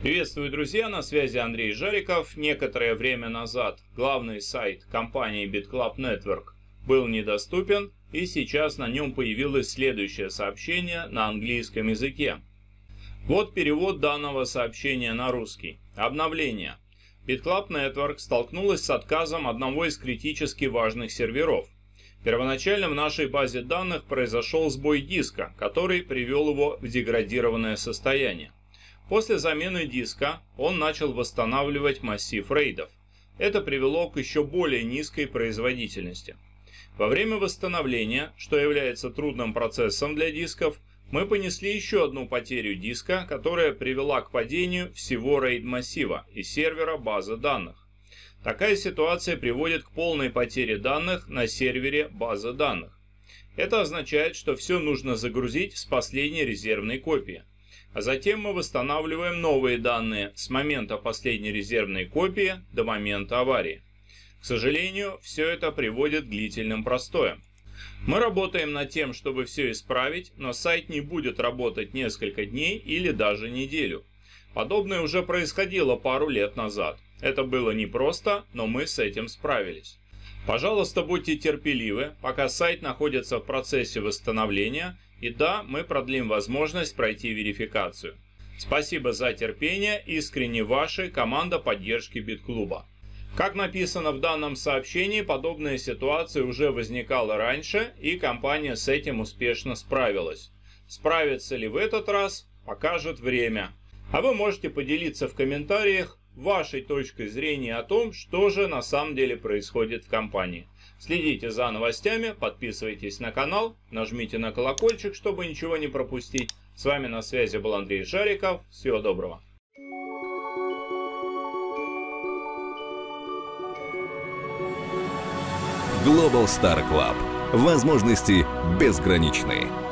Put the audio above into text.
Приветствую, друзья! На связи Андрей Жариков. Некоторое время назад главный сайт компании BitClub Network был недоступен, и сейчас на нем появилось следующее сообщение на английском языке. Вот перевод данного сообщения на русский. Обновление. BitClub Network столкнулась с отказом одного из критически важных серверов. Первоначально в нашей базе данных произошел сбой диска, который привел его в деградированное состояние. После замены диска он начал восстанавливать массив рейдов. Это привело к еще более низкой производительности. Во время восстановления, что является трудным процессом для дисков, мы понесли еще одну потерю диска, которая привела к падению всего рейд-массива и сервера базы данных. Такая ситуация приводит к полной потере данных на сервере базы данных. Это означает, что все нужно загрузить с последней резервной копии. А затем мы восстанавливаем новые данные с момента последней резервной копии до момента аварии. К сожалению, все это приводит к длительным простоям. Мы работаем над тем, чтобы все исправить, но сайт не будет работать несколько дней или даже неделю. Подобное уже происходило пару лет назад. Это было непросто, но мы с этим справились. Пожалуйста, будьте терпеливы, пока сайт находится в процессе восстановления, и да, мы продлим возможность пройти верификацию. Спасибо за терпение, искренне ваша команда поддержки BitClub. Как написано в данном сообщении, подобная ситуация уже возникала раньше, и компания с этим успешно справилась. Справится ли в этот раз, покажет время. А вы можете поделиться в комментариях вашей точкой зрения о том, что же на самом деле происходит в компании. Следите за новостями, подписывайтесь на канал, нажмите на колокольчик, чтобы ничего не пропустить. С вами на связи был Андрей Жариков. Всего доброго. Global Star Club. Возможности безграничны.